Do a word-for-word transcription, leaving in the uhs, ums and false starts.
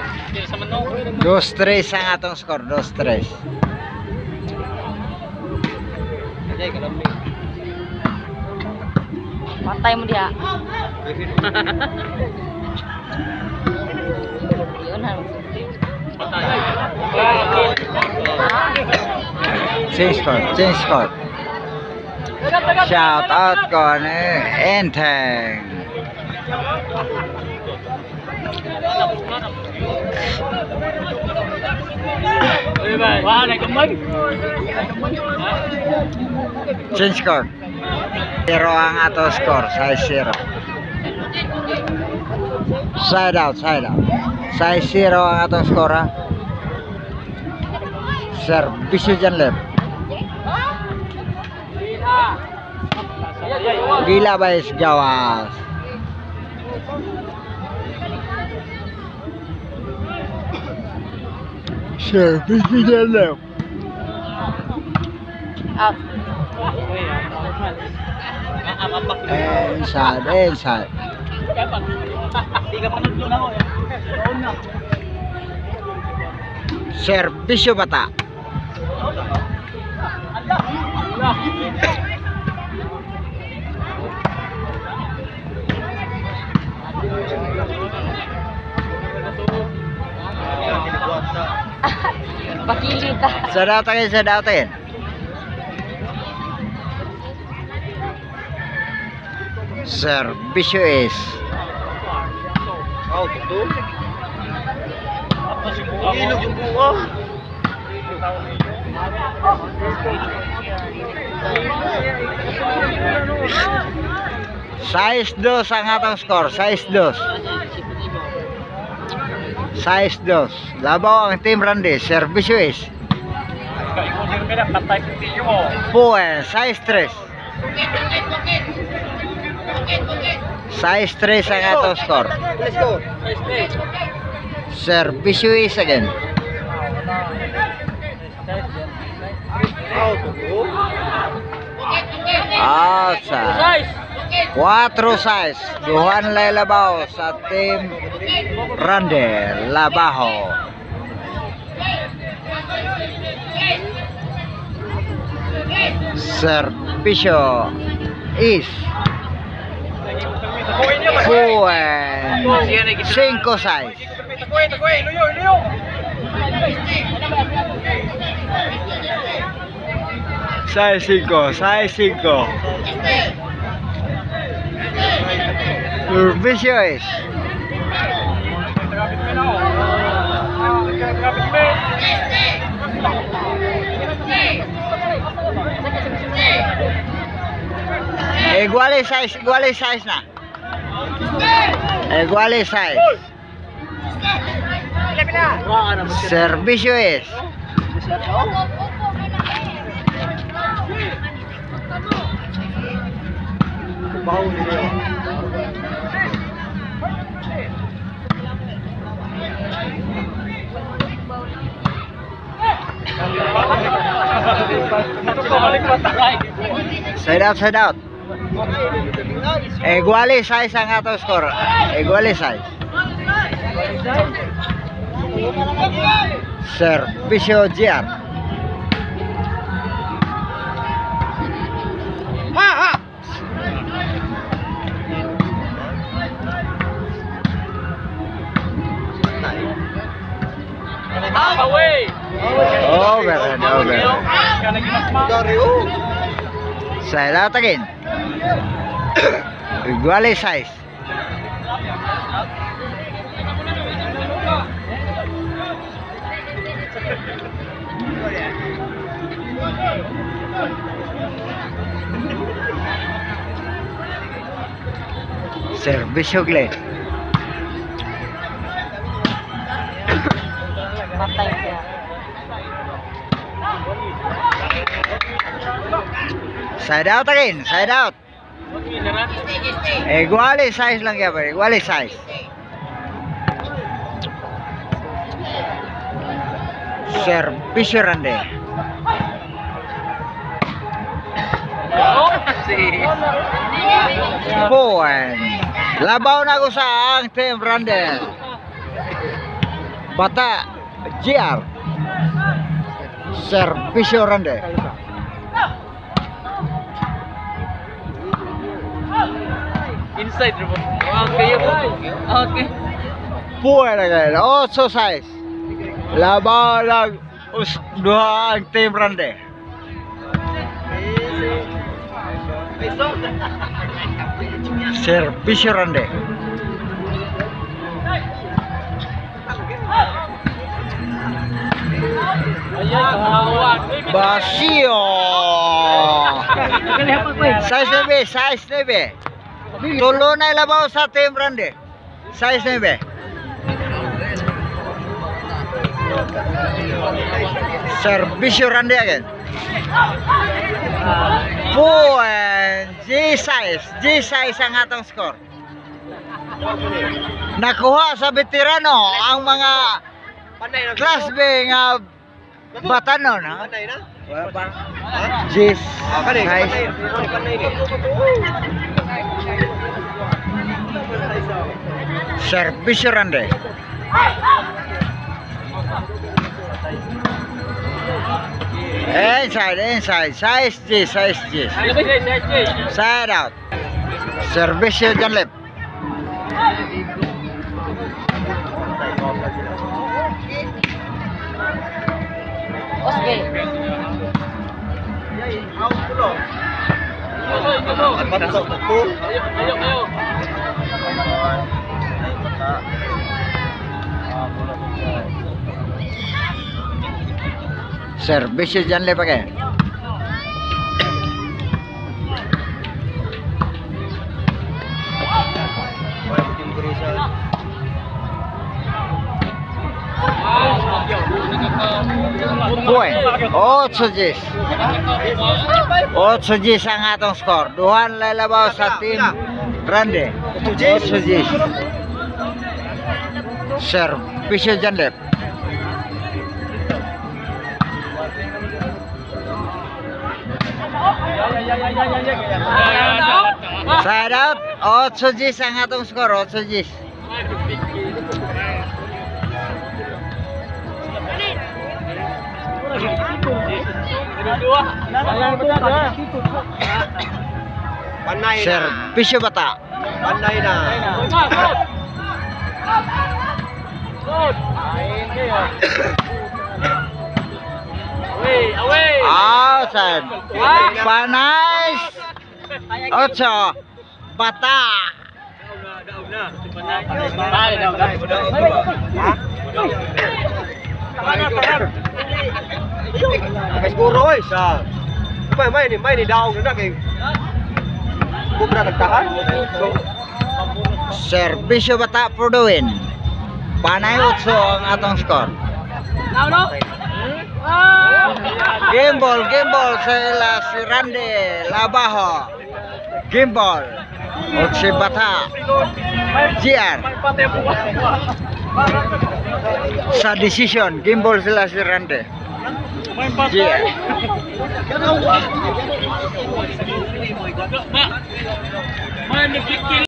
Dos tres ang atong score, dos tres. Patay mo dia. Yun ha. Change score, change score. Shout out ko ni Enteng. Change score. Zero ang ato score, size zero. Side out, side out. Size zero ang ato score ha. Servisyo dyan left. Gila guys, gawas. Servisyo dyan left. Out. Inside, inside. Servisyo bata. Pakilita. Sadatain, sadatain. Servisyo is. Oh, betul. Apa sih bunga? Ini yung bunga. Size dos ang atong score, size dos. Size dos. Labaw ang Team Randy, servisyo is. Pues, size tres. Size tres ang atong score. Servisyo is again. Outside. Cuatro size. Duhan lay labaw sa Team Randy. Labaho. Servisyo is. Buen. Cinco size. Size cinco, size cinco. Servisyo is. Igual size, igual size na. Igual size. Servisyo is. Side out, side out. Igual size ang ato score. Igual size. Servisyo G R. Ha ha. Away. Over and over. Side out again. Igual size. Servisyo Glenn. Patay siya. Side out again, side out. Igual size lang yan, igual size. Servisyo Randy. Point. Labaw na ko sa ang Team Randy. Bata J R. Servicio Rande. Inside bro. Okay, okay. Puwera kayo. ocho size. Laban lang us dua ang team Rande. Servicio Rande. Basio. Size nebe, size nebe. Tulo na ilabaw sa team Rande. Size nebe. Servicio Rande again. Point G size, G size ang atong score. Nakuha sa veterano ang mga Class B nga batanon ha. G size. Servicio Rande. Inside, inside, size G, size G. Side out. Servicio Janlep. Osge. Servicio Janlep pakai. Point ocho Gs. ocho Gs ang atong score. Duhan lalabaw sa team Rande. ocho Gs. Servicio Janlep. Side out, ocho Gs ang atong score, ocho Gs. Servicio Bata. Panay na. Away, away. Outside. Panay. Ocho. Bata. Panay daw, siguro oy sa may may ni may ni daw na kay bukra nagtahan. Servicio Bata for the win. Panay ocho ang atong score. Now, no? Game ball, game ball sa si Rande Labaho. Game ball. O si Bata. G R. Sa decision, game ball sila si Rande. G R.